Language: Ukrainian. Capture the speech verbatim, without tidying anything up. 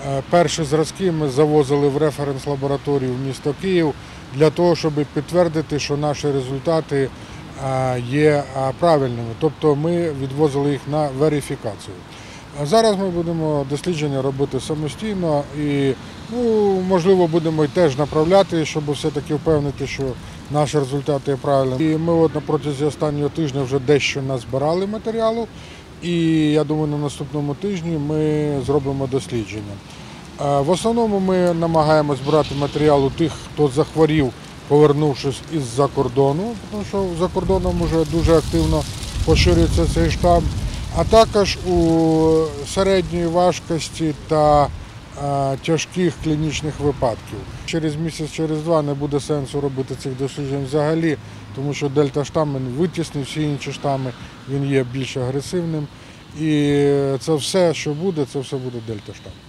Перші зразки ми завозили в референс-лабораторію в місто Київ для того, щоб підтвердити, що наші результати є правильними. Тобто ми відвозили їх на верифікацію. Зараз ми будемо дослідження робити самостійно і, ну, можливо, будемо й теж направляти, щоб все-таки впевнити, що наші результати є правильними. І ми от на протязі останнього тижня вже дещо назбирали матеріалу, і я думаю, на наступному тижні ми зробимо дослідження. В основному ми намагаємось брати матеріал у тих, хто захворів, повернувшись із-за кордону, тому що за кордоном вже дуже активно поширюється цей штам, а також у середньої важкості та а, тяжких клінічних випадків. Через місяць, через два не буде сенсу робити цих досліджень взагалі, тому що дельта-штам витіснив всі інші штами, він є більш агресивним. І це все, що буде, це все буде дельта-штам.